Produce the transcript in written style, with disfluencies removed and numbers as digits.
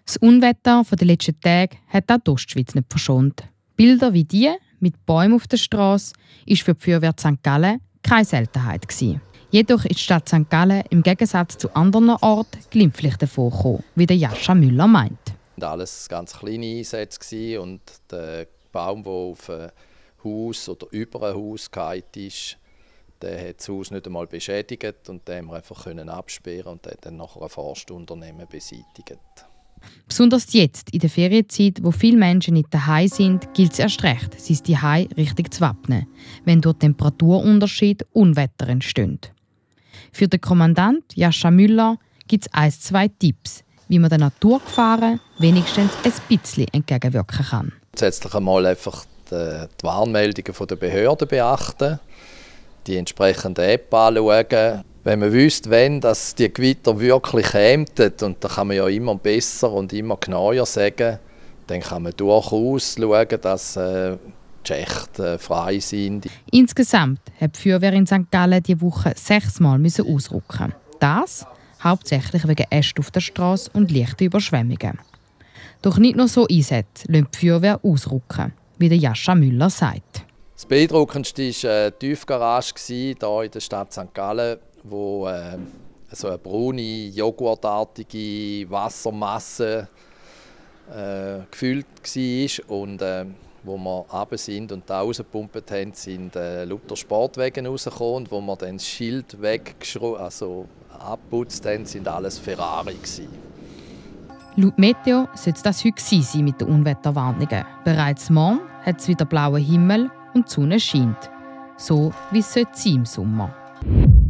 Das Unwetter der letzten Tage hat auch die Ostschweiz nicht verschont. Bilder wie die mit Bäumen auf der Straße war für die Feuerwehr St. Gallen keine Seltenheit gewesen. Jedoch ist die Stadt St. Gallen im Gegensatz zu anderen Orten glimpflich davongekommen, wie der Jascha Müller meint. Alles ganz kleine Einsätze und der Baum, der auf ein Haus oder über ein Haus gefallen ist, der hat das Haus nicht einmal beschädigt und den haben wir einfach absperren und dann nachher ein Forstunternehmen beseitigt. Besonders jetzt, in der Ferienzeit, wo viele Menschen nicht daheim sind, gilt es erst recht, sein Zuhause richtig zu wappnen, wenn durch Temperaturunterschied Unwetter entstehen. Für den Kommandant Jascha Müller gibt es 2 Tipps, wie man den Naturgefahren wenigstens ein bisschen entgegenwirken kann. Zusätzlich einmal einfach die Warnmeldungen der Behörden beachten, die entsprechende App anschauen. Wenn man wüsste, wenn das die Gewitter wirklich kämen, und da kann man ja immer besser und immer genauer sagen, dann kann man durchaus schauen, dass die Schächte frei sind. Insgesamt hat die Feuerwehr in St. Gallen diese Woche 6 Mal ausrücken. Das hauptsächlich wegen Äste auf der Straße und leichten Überschwemmungen. Doch nicht nur so Einsätze lassen die Feuerwehr ausrücken, wie der Jascha Müller sagt. Das beeindruckendste war eine Tiefgarage hier in der Stadt St. Gallen, wo so eine braune, joghurtartige Wassermasse gefüllt war. Und wo wir runter sind und da rausgepumpt haben, sind lauter Sportwagen rausgekommen. Und wo wir dann das Schild abgeputzt haben, sind alles Ferrari gewesen. Laut Meteo sollte das heute sein mit den Unwetterwarnungen. Bereits morgen hat es wieder blauen Himmel und die Sonne scheint. So wie es im Sommer sein sollte.